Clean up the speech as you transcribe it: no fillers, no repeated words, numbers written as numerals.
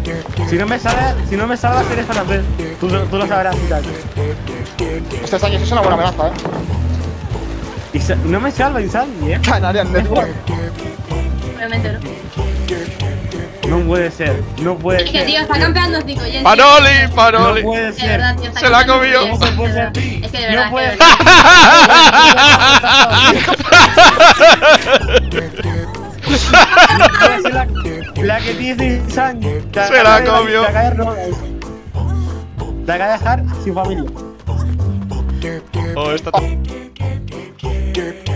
Si no me salvas, eres francés. Tú lo sabrás, Isaac. Este Sánchez es una buena amenaza, No me salva, Isaac, Canarian Network. Obviamente no. No puede ser, no puede Es que, ser. tío, está campeando 5. ¡Panoli! ¡Panoli! No puede De ser. verdad, tío, está Se la ha campeando comido. cinco. ¿Cómo se puede ser? Es que de verdad, No puede es que de verdad. La que dice Isaac. Se la comió. Te acaba de dejar sin familia. Oh, esta.